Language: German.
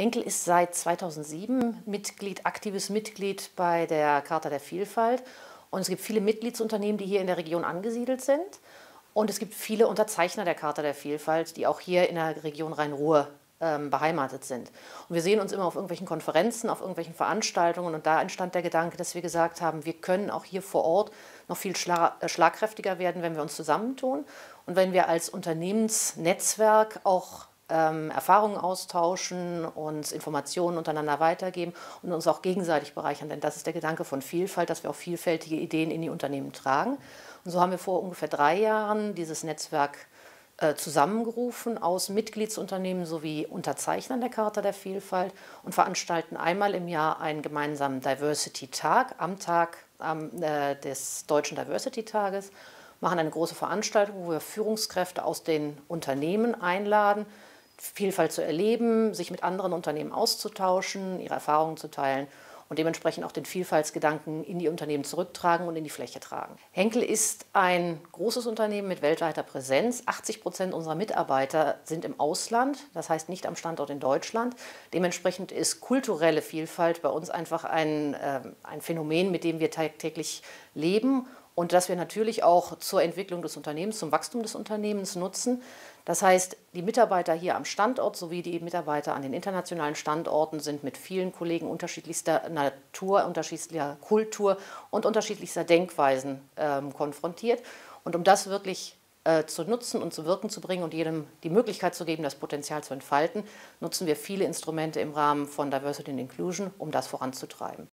Henkel ist seit 2007 aktives Mitglied bei der Charta der Vielfalt. Und es gibt viele Mitgliedsunternehmen, die hier in der Region angesiedelt sind. Und es gibt viele Unterzeichner der Charta der Vielfalt, die auch hier in der Region Rhein-Ruhr beheimatet sind. Und wir sehen uns immer auf irgendwelchen Konferenzen, auf irgendwelchen Veranstaltungen. Und da entstand der Gedanke, dass wir gesagt haben, wir können auch hier vor Ort noch viel schlagkräftiger werden, wenn wir uns zusammentun und wenn wir als Unternehmensnetzwerk auch Erfahrungen austauschen, uns Informationen untereinander weitergeben und uns auch gegenseitig bereichern. Denn das ist der Gedanke von Vielfalt, dass wir auch vielfältige Ideen in die Unternehmen tragen. Und so haben wir vor ungefähr 3 Jahren dieses Netzwerk zusammengerufen aus Mitgliedsunternehmen sowie Unterzeichnern der Charta der Vielfalt und veranstalten einmal im Jahr einen gemeinsamen Diversity-Tag am Tag des Deutschen Diversity-Tages, machen eine große Veranstaltung, wo wir Führungskräfte aus den Unternehmen einladen, Vielfalt zu erleben, sich mit anderen Unternehmen auszutauschen, ihre Erfahrungen zu teilen und dementsprechend auch den Vielfaltsgedanken in die Unternehmen zurücktragen und in die Fläche tragen. Henkel ist ein großes Unternehmen mit weltweiter Präsenz. 80% unserer Mitarbeiter sind im Ausland, das heißt nicht am Standort in Deutschland. Dementsprechend ist kulturelle Vielfalt bei uns einfach ein Phänomen, mit dem wir tagtäglich leben und das wir natürlich auch zur Entwicklung des Unternehmens, zum Wachstum des Unternehmens nutzen. Das heißt, die Mitarbeiter hier am Standort sowie die Mitarbeiter an den internationalen Standorten sind mit vielen Kollegen unterschiedlichster Natur, unterschiedlicher Kultur und unterschiedlichster Denkweisen konfrontiert. Und um das wirklich zu nutzen und zu wirken zu bringen und jedem die Möglichkeit zu geben, das Potenzial zu entfalten, nutzen wir viele Instrumente im Rahmen von Diversity and Inclusion, um das voranzutreiben.